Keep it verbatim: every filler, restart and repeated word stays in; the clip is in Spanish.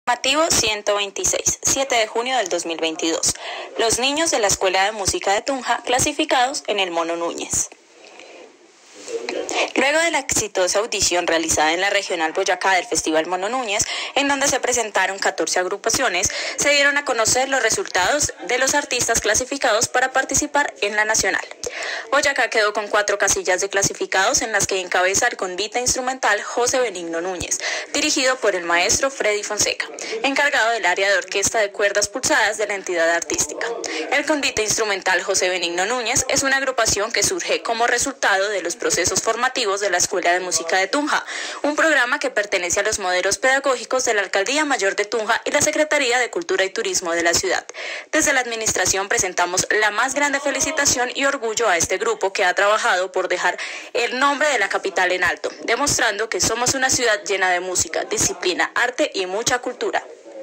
Formativo ciento veintiséis, siete de junio del dos mil veintidós. Los niños de la Escuela de Música de Tunja clasificados en el Mono Núñez. Luego de la exitosa audición realizada en la Regional Boyacá del Festival Mono Núñez, en donde se presentaron catorce agrupaciones, se dieron a conocer los resultados de los artistas clasificados para participar en la Nacional. Boyacá quedó con cuatro casillas de clasificados, en las que encabeza el convite instrumental José Benigno Núñez, dirigido por el maestro Freddy Fonseca, encargado del área de orquesta de cuerdas pulsadas de la entidad artística. El convite instrumental José Benigno Núñez es una agrupación que surge como resultado de los procesos formativos de la Escuela de Música de Tunja, un programa que pertenece a los modelos pedagógicos de la Alcaldía Mayor de Tunja y la Secretaría de Cultura y Turismo de la ciudad. Desde la administración presentamos la más grande felicitación y orgullo a este grupo que ha trabajado por dejar el nombre de la capital en alto, demostrando que somos una ciudad llena de música, disciplina, arte y mucha cultura.